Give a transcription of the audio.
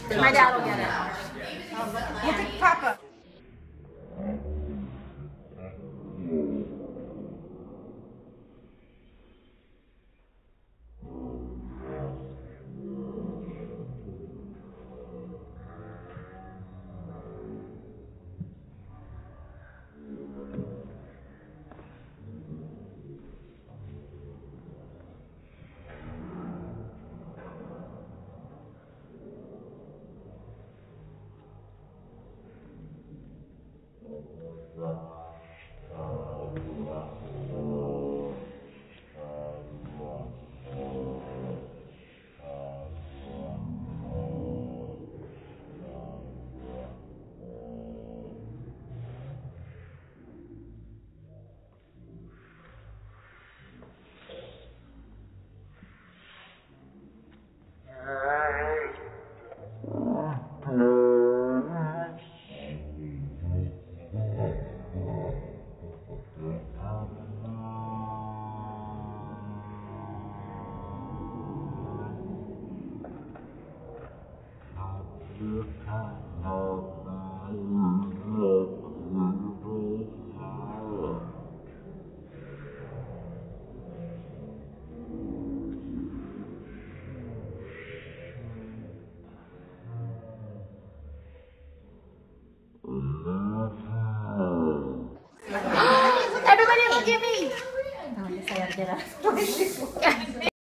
My dad will get it. We'll take Papa. Everybody look at me! Oh, I guess I gotta get up.